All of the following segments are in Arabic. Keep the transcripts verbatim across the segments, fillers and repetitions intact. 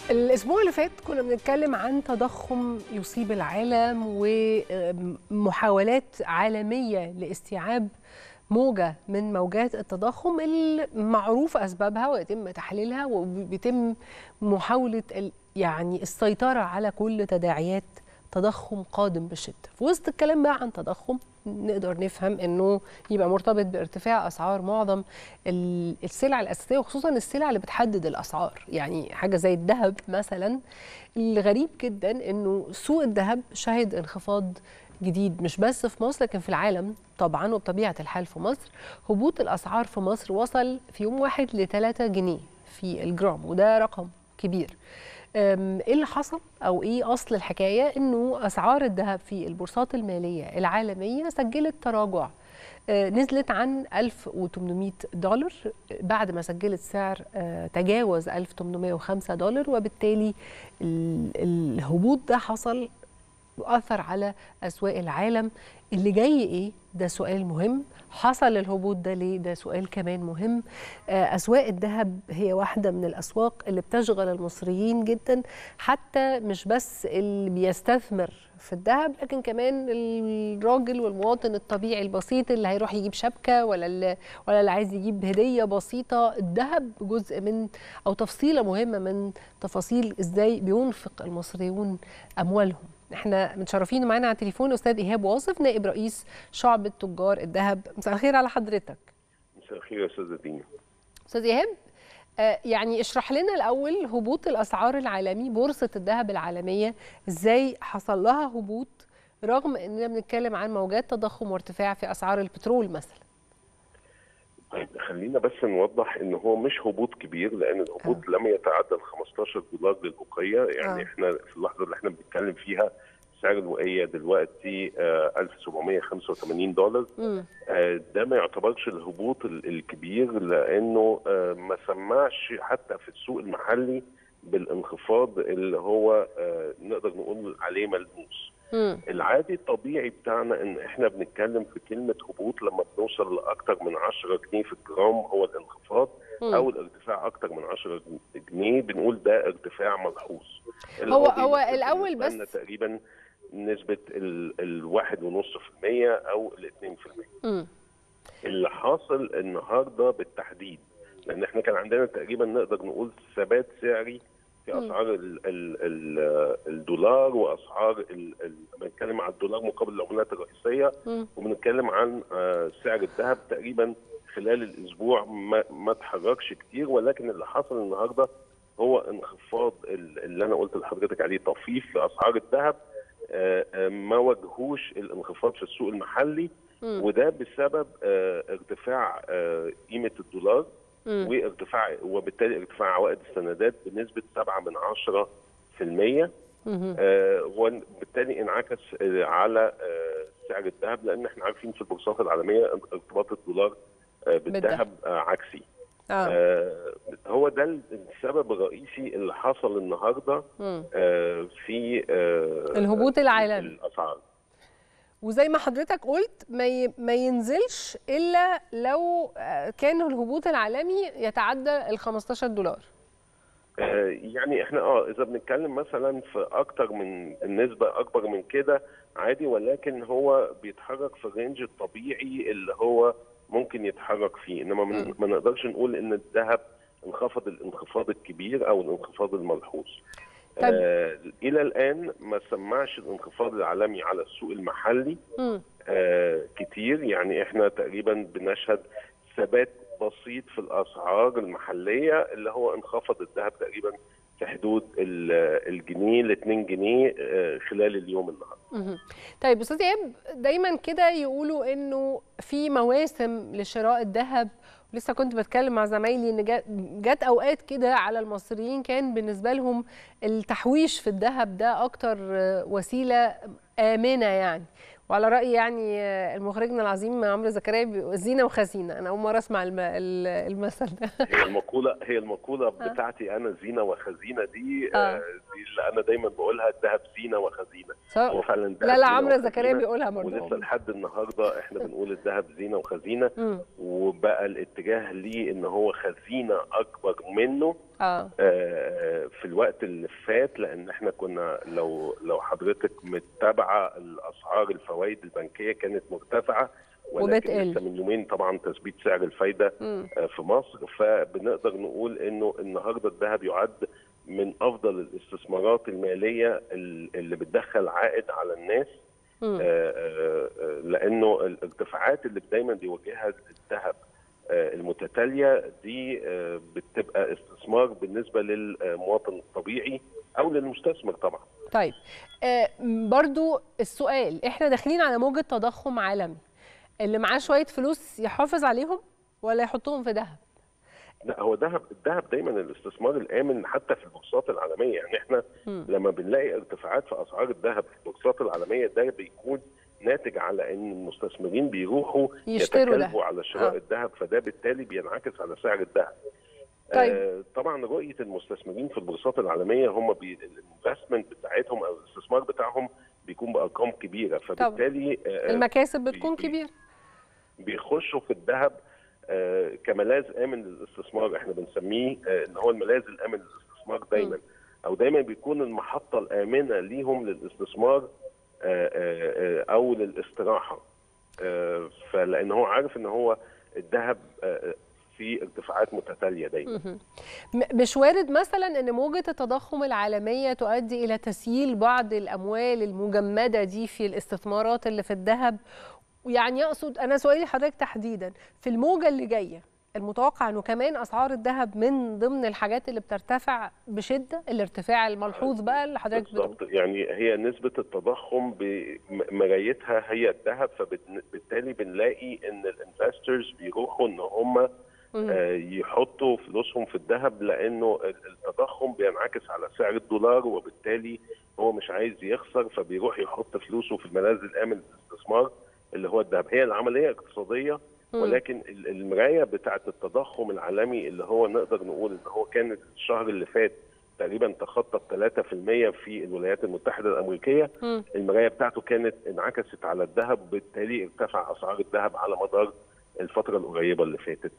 الأسبوع اللي فات كنا بنتكلم عن تضخم يصيب العالم ومحاولات عالمية لاستيعاب موجة من موجات التضخم المعروف أسبابها ويتم تحليلها وبيتم محاولة يعني السيطرة على كل تداعيات تضخم قادم بشدة. في وسط الكلام بقى عن تضخم نقدر نفهم انه يبقى مرتبط بارتفاع اسعار معظم السلع الاساسيه وخصوصا السلع اللي بتحدد الاسعار، يعني حاجه زي الذهب مثلا. الغريب جدا انه سوق الذهب شهد انخفاض جديد مش بس في مصر لكن في العالم طبعا، وبطبيعه الحال في مصر هبوط الاسعار في مصر وصل في يوم واحد ل ثلاثة جنيه في الجرام، وده رقم كبير. ايه اللي حصل او ايه اصل الحكايه؟ انه اسعار الذهب في البورصات الماليه العالميه سجلت تراجع، نزلت عن ألف وثمانمائة دولار بعد ما سجلت سعر تجاوز ألف وثمانمائة وخمسة دولار، وبالتالي الهبوط ده حصل وأثر على أسواق العالم. اللي جاي إيه؟ ده سؤال مهم. حصل الهبوط ده ليه؟ ده سؤال كمان مهم. أسواق الذهب هي واحدة من الأسواق اللي بتشغل المصريين جدا، حتى مش بس اللي بيستثمر في الذهب لكن كمان الراجل والمواطن الطبيعي البسيط اللي هيروح يجيب شبكة ولا اللي ولا اللي عايز يجيب هدية بسيطة. الذهب جزء من أو تفصيلة مهمة من تفاصيل إزاي بينفق المصريون أموالهم. احنا متشرفين معانا على التليفون استاذ ايهاب واصف نائب رئيس شعبة تجار الذهب. مساء الخير على حضرتك. مساء الخير يا استاذه دينا. استاذ ايهاب، آه يعني اشرح لنا الاول هبوط الاسعار العالمي، بورصة الذهب العالمية ازاي حصل لها هبوط رغم اننا بنتكلم عن موجات تضخم وارتفاع في اسعار البترول مثلا؟ طيب خلينا بس نوضح ان هو مش هبوط كبير، لان الهبوط آه. لم يتعدى ال خمستاشر دولار للوقيه، يعني آه. احنا في اللحظه اللي احنا بنتكلم فيها سعر الوقيه دلوقتي آه ألف وسبعمائة وخمسة وثمانين دولار. آه ده ما يعتبرش الهبوط الكبير، لانه آه ما سمعش حتى في السوق المحلي بالانخفاض اللي هو آه نقدر نقول عليه ملموس. مم. العادي الطبيعي بتاعنا ان احنا بنتكلم في كلمه هبوط لما بنوصل لاكثر من عشرة جنيه في الجرام هو الانخفاض. مم. او الارتفاع اكثر من عشرة جنيه بنقول ده ارتفاع ملحوظ. هو هو الاول بس تقريبا نسبه الواحد ونص في المية او الاثنين في المية. اللي حاصل النهارده بالتحديد، لان احنا كان عندنا تقريبا نقدر نقول ثبات سعري في اسعار ال ال ال الدولار واسعار بنتكلم عن الدولار مقابل العملات الرئيسيه، وبنتكلم عن سعر الذهب تقريبا خلال الاسبوع ما ما اتحركش كتير، ولكن اللي حصل النهارده هو انخفاض اللي انا قلت لحضرتك عليه، طفيف في اسعار الذهب ما واجهوش الانخفاض في السوق المحلي، وده بسبب ارتفاع قيمه الدولار وارتفاع وبالتالي ارتفاع عوائد السندات بنسبه سبعة من عشرة في المية، آه وبالتالي انعكس آه على آه سعر الذهب، لان احنا عارفين في البورصات العالميه ارتباط الدولار آه بالذهب آه عكسي. آه. آه هو ده السبب الرئيسي اللي حصل النهارده آه في آه الهبوط العالمي الاسعار. وزي ما حضرتك قلت ما ما ينزلش الا لو كان الهبوط العالمي يتعدى ال خمستاشر دولار. آه يعني احنا اه اذا بنتكلم مثلا في اكتر من النسبه اكبر من كده عادي، ولكن هو بيتحرك في الرينج الطبيعي اللي هو ممكن يتحرك فيه، انما من ما نقدرش نقول ان الذهب انخفض الانخفاض الكبير او الانخفاض الملحوظ. طيب. آه الى الان ما سمعش الانخفاض العالمي على السوق المحلي آه كتير، يعني احنا تقريبا بنشهد ثبات بسيط في الاسعار المحليه اللي هو انخفض الذهب تقريبا في حدود الجنيه ل اتنين جنيه آه خلال اليوم النهارده. طيب استاذ ايهاب، دايما كده يقولوا انه في مواسم لشراء الذهب، لسه كنت بتكلم مع زمايلي ان جت اوقات كده على المصريين كان بالنسبه لهم التحويش في الذهب ده اكتر وسيله امنه يعني، وعلى راي يعني المخرجنا العظيم عمرو زكريا زينه وخزينه. انا اول مره اسمع المثل ده. هي المقوله هي المقوله بتاعتي انا، زينه وخزينه دي آه. دي اللي انا دايما بقولها، الذهب زينه وخزينه. هو فعلا لا لا عمرو زكريا بيقولها برضه، ولسه لحد النهارده احنا بنقول الذهب زينه وخزينه، وبقى الاتجاه ليه ان هو خزينه اكبر منه آه. آه في الوقت اللي فات، لان احنا كنا لو لو حضرتك متابعه الاسعار الفوائد البنكيه كانت مرتفعه، ولكن لسه من يومين طبعا تثبيت سعر الفايده آه في مصر، فبنقدر نقول انه النهارده الذهب يعد من افضل الاستثمارات الماليه اللي بتدخل عائد على الناس. آه آه لانه الارتفاعات اللي دايما بيواجهها الذهب المتتاليه دي بتبقى استثمار بالنسبه للمواطن الطبيعي او للمستثمر طبعا. طيب برضو السؤال، احنا داخلين على موجه تضخم عالمي، اللي معاه شويه فلوس يحافظ عليهم ولا يحطهم في ذهب؟ لا، هو ذهب الذهب دايما الاستثمار الامن حتى في البورصات العالميه. يعني احنا م. لما بنلاقي ارتفاعات في اسعار الذهب في البورصات العالميه ده بيكون ناتج على ان المستثمرين بيروحوا يتكلفوا على شراء آه. الذهب، فده بالتالي بينعكس على سعر الذهب. طيب. آه طبعا رؤيه المستثمرين في البورصات العالميه هم الانفستمنت بتاعتهم او الاستثمار بتاعهم بيكون بارقام كبيره، فبالتالي آه المكاسب بتكون بي كبيره. بيخشوا في الذهب آه كملاذ امن للاستثمار. احنا بنسميه آه ان هو الملاذ الامن للاستثمار دايما، م. او دايما بيكون المحطه الامنه ليهم للاستثمار او للاستراحه. فلان هو عارف ان هو الذهب في ارتفاعات متتاليه دايما. مش وارد مثلا ان موجه التضخم العالميه تؤدي الى تسييل بعض الاموال المجمده دي في الاستثمارات اللي في الذهب؟ يعني اقصد انا سؤالي لحضرتك تحديدا في الموجه اللي جايه، المتوقع انه كمان اسعار الذهب من ضمن الحاجات اللي بترتفع بشده، الارتفاع الملحوظ بقى اللي حضرتك بتقول. يعني هي نسبه التضخم بمرايتها هي الذهب، فبالتالي بنلاقي ان الانفسترز بيروحوا ان هم يحطوا فلوسهم في الذهب، لانه التضخم بينعكس على سعر الدولار، وبالتالي هو مش عايز يخسر فبيروح يحط فلوسه في الملاذ الامن للاستثمار اللي هو الذهب. هي العمليه اقتصاديه، ولكن المرايه بتاعه التضخم العالمي اللي هو نقدر نقول ان هو كان الشهر اللي فات تقريبا تخطى ثلاثة في المية في الولايات المتحده الامريكيه، م. المرايه بتاعته كانت انعكست على الذهب، بالتالي ارتفع اسعار الذهب على مدار الفتره القريبه اللي فاتت.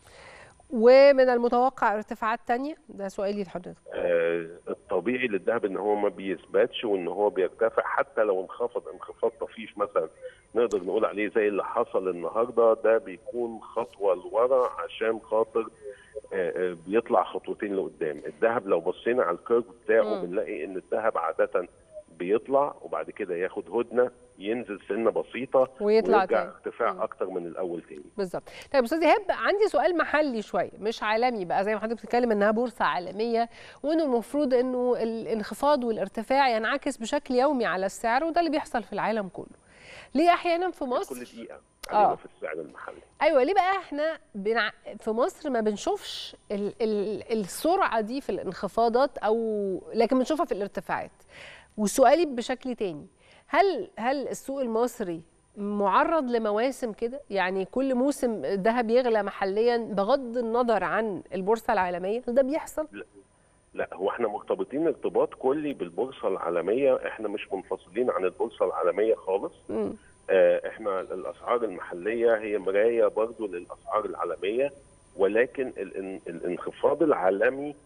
ومن المتوقع ارتفاعات تانية؟ ده سؤالي لحضرتك. آه الطبيعي للذهب ان هو ما بيثبتش وان هو بيرتفع، حتى لو انخفض انخفاض طفيف مثلا نقدر نقول عليه زي اللي حصل النهارده، ده بيكون خطوه لورا عشان خاطر آه آه بيطلع خطوتين لقدام. الذهب لو بصينا على الكيرف بتاعه بنلاقي ان الذهب عاده بيطلع وبعد كده ياخد هدنه، ينزل سنه بسيطه ويطلع ويرجع تاني. ارتفاع مم. اكتر من الاول تاني. بالظبط. طيب استاذ ايهاب، عندي سؤال محلي شويه مش عالمي بقى، زي ما حضرتك بتتكلم انها بورصه عالميه وانه المفروض انه الانخفاض والارتفاع ينعكس بشكل يومي على السعر، وده اللي بيحصل في العالم كله. ليه احيانا في مصر كل دقيقه علينا في السعر المحلي؟ ايوه، ليه بقى احنا بنع... في مصر ما بنشوفش ال... ال... السرعه دي في الانخفاضات، او لكن بنشوفها في الارتفاعات؟ وسؤالي بشكل تاني، هل هل السوق المصري معرض لمواسم كده؟ يعني كل موسم الذهب يغلى محليا بغض النظر عن البورصه العالميه؟ هل ده بيحصل؟ لا, لا هو احنا مرتبطين ارتباط كلي بالبورصه العالميه، احنا مش منفصلين عن البورصه العالميه خالص. م. اه احنا الاسعار المحليه هي مرايه برضو للاسعار العالميه، ولكن الانخفاض العالمي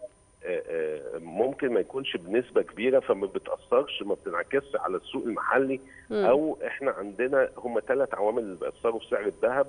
ممكن ما يكونش بنسبه كبيره، فما بتاثرش ما بتنعكسش على السوق المحلي. م. او احنا عندنا هم ثلاث عوامل اللي بيأثروا في سعر الذهب: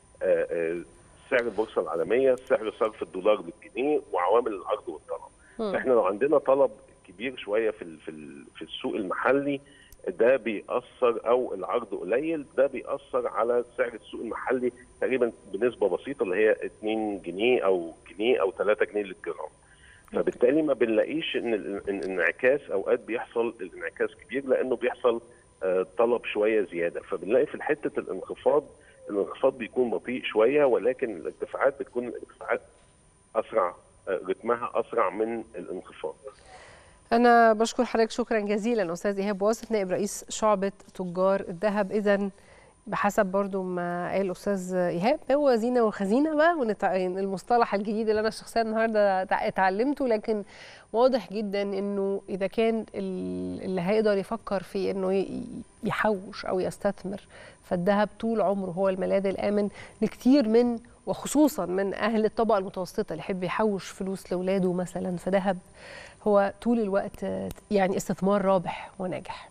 سعر البورصه العالميه، سعر صرف الدولار للجنيه، وعوامل العرض والطلب. م. احنا لو عندنا طلب كبير شويه في في في السوق المحلي ده بيأثر، او العرض قليل ده بيأثر على سعر السوق المحلي تقريبا بنسبه بسيطه اللي هي اتنين جنيه او جنيه او ثلاثة جنيه للجرام. فبالتالي ما بنلاقيش ان الانعكاس اوقات بيحصل الانعكاس كبير، لانه بيحصل طلب شويه زياده، فبنلاقي في حته الانخفاض الانخفاض بيكون بطيء شويه، ولكن الارتفاعات بتكون الارتفاعات اسرع، رتمها اسرع من الانخفاض. انا بشكر حضرتك شكرا جزيلا استاذ ايهاب واصف، نائب رئيس شعبه تجار الذهب. اذا بحسب برضو ما قال الاستاذ ايهاب هو زينه وخزينه بقى، ونتع... المصطلح الجديد اللي انا شخصيا النهارده اتعلمته، لكن واضح جدا انه اذا كان اللي هيقدر يفكر في انه يحوش او يستثمر فالذهب طول عمره هو الملاذ الامن لكتير من، وخصوصا من اهل الطبقه المتوسطه اللي يحب يحوش فلوس لاولاده مثلا، فذهب هو طول الوقت يعني استثمار رابح وناجح.